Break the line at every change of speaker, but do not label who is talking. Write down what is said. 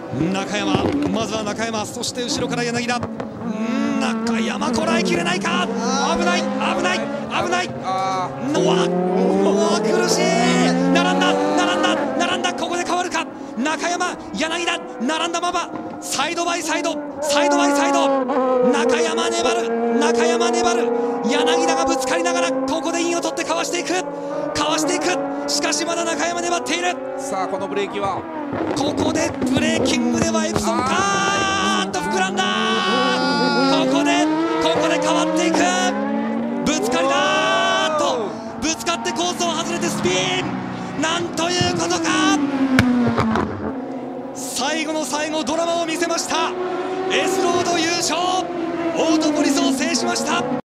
中山、まずは中山、そして後ろから柳田。中山こらえきれないか。危ない危ない危ない。苦しい。並んだ。ここで変わるか。中山、柳田、並んだままサイドバイサイド、サイドバイサイド。中山粘る、中山粘る。柳田がぶつかりながらここでインを取ってかわしていく、かわしていく。しかしまだ中山粘っている。さあこのブレーキは、ここでブレーキングではエプソンかーっと膨らんだ。ここで変わっていく。ぶつかりだーとぶつかってコースを外れてスピン。なんということか。最後の最後ドラマを見せました。エスロード優勝、オートポリスを制しました。